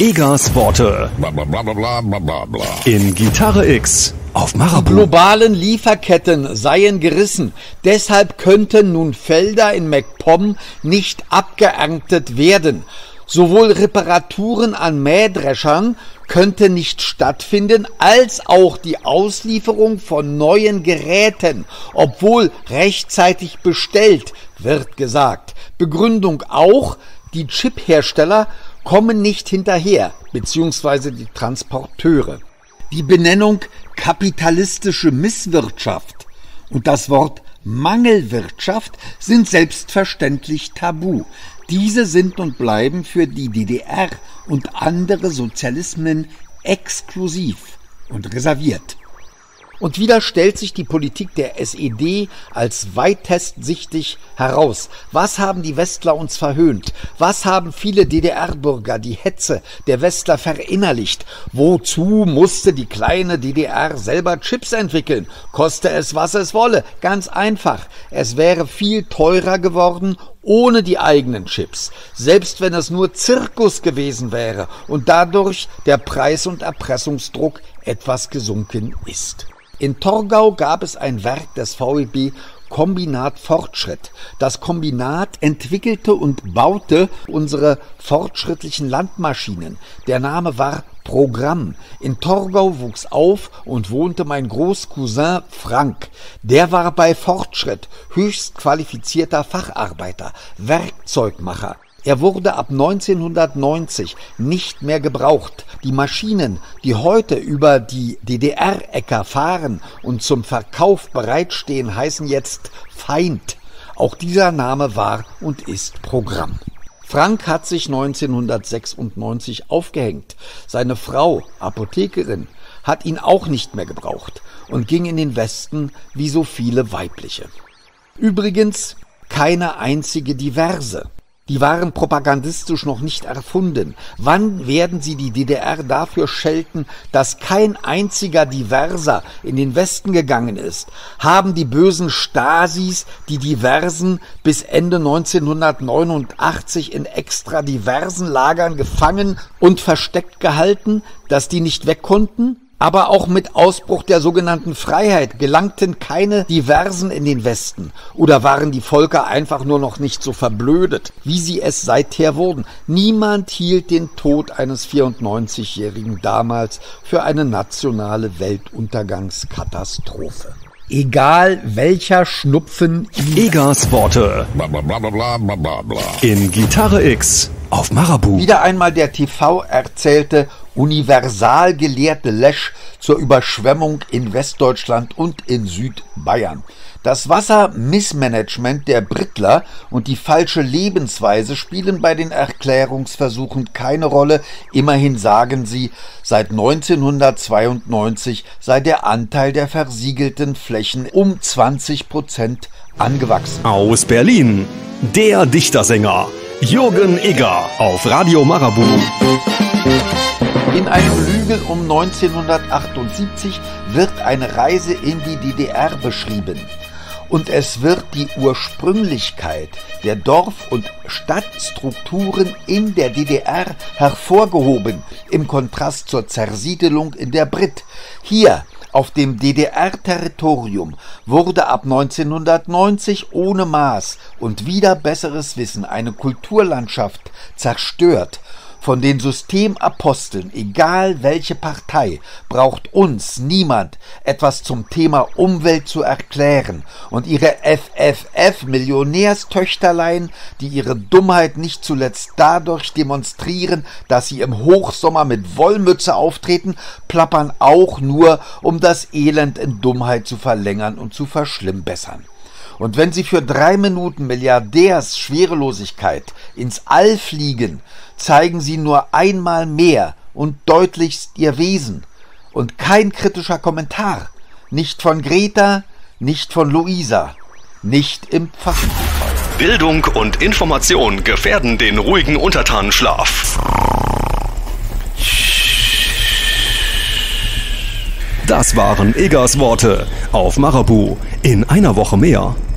Egas Worte. In Gitarre X auf Marabu. Die globalen Lieferketten seien gerissen. Deshalb könnten nun Felder in MacPom nicht abgeerntet werden. Sowohl Reparaturen an Mähdreschern könnte nicht stattfinden, als auch die Auslieferung von neuen Geräten, obwohl rechtzeitig bestellt, wird gesagt. Begründung auch, die Chiphersteller kommen nicht hinterher, beziehungsweise die Transporteure. Die Benennung kapitalistische Misswirtschaft und das Wort Mangelwirtschaft sind selbstverständlich tabu. Diese sind und bleiben für die DDR und andere Sozialismen exklusiv und reserviert. Und wieder stellt sich die Politik der SED als weitestsichtig heraus. Was haben die Westler uns verhöhnt? Was haben viele DDR-Bürger die Hetze der Westler verinnerlicht? Wozu musste die kleine DDR selber Chips entwickeln? Koste es, was es wolle. Ganz einfach. Es wäre viel teurer geworden ohne die eigenen Chips, selbst wenn es nur Zirkus gewesen wäre und dadurch der Preis- und Erpressungsdruck etwas gesunken ist. In Torgau gab es ein Werk des VEB Kombinat Fortschritt. Das Kombinat entwickelte und baute unsere fortschrittlichen Landmaschinen. Der Name war Programm. In Torgau wuchs auf und wohnte mein Großcousin Frank. Der war bei Fortschritt höchst qualifizierter Facharbeiter, Werkzeugmacher. Er wurde ab 1990 nicht mehr gebraucht. Die Maschinen, die heute über die DDR-Äcker fahren und zum Verkauf bereitstehen, heißen jetzt Feind. Auch dieser Name war und ist Programm. Frank hat sich 1996 aufgehängt. Seine Frau, Apothekerin, hat ihn auch nicht mehr gebraucht und ging in den Westen wie so viele weibliche. Übrigens keine einzige Diverse. Die waren propagandistisch noch nicht erfunden. Wann werden sie die DDR dafür schelten, dass kein einziger Diverser in den Westen gegangen ist? Haben die bösen Stasis die Diversen bis Ende 1989 in extra diversen Lagern gefangen und versteckt gehalten, dass die nicht weg konnten? Aber auch mit Ausbruch der sogenannten Freiheit gelangten keine Diversen in den Westen. Oder waren die Völker einfach nur noch nicht so verblödet, wie sie es seither wurden? Niemand hielt den Tod eines 94-Jährigen damals für eine nationale Weltuntergangskatastrophe. Egal welcher Schnupfen. Egas Worte. In Gitarre X auf Marabu. Wieder einmal der TV erzählte Universalgelehrte Lesch zur Überschwemmung in Westdeutschland und in Südbayern. Das Wassermissmanagement der Brittler und die falsche Lebensweise spielen bei den Erklärungsversuchen keine Rolle. Immerhin sagen sie, seit 1992 sei der Anteil der versiegelten Flächen um 20% angewachsen. Aus Berlin, der Dichtersänger Jürgen Egger auf Radio Marabu. In einem Hügel um 1978 wird eine Reise in die DDR beschrieben. Und es wird die Ursprünglichkeit der Dorf- und Stadtstrukturen in der DDR hervorgehoben, im Kontrast zur Zersiedelung in der Brit. Hier, auf dem DDR-Territorium, wurde ab 1990 ohne Maß und wider besseres Wissen eine Kulturlandschaft zerstört. Von den Systemaposteln, egal welche Partei, braucht uns niemand etwas zum Thema Umwelt zu erklären. Und ihre FFF-Millionärstöchterlein, die ihre Dummheit nicht zuletzt dadurch demonstrieren, dass sie im Hochsommer mit Wollmütze auftreten, plappern auch nur, um das Elend in Dummheit zu verlängern und zu verschlimmbessern. Und wenn sie für 3 Minuten Milliardärs-Schwerelosigkeit ins All fliegen, zeigen sie nur einmal mehr und deutlichst ihr Wesen. Und kein kritischer Kommentar. Nicht von Greta, nicht von Luisa, nicht im Pfaffenfußball. Bildung und Information gefährden den ruhigen Untertanenschlaf. Das waren Eggers Worte auf Marabu. In einer Woche mehr.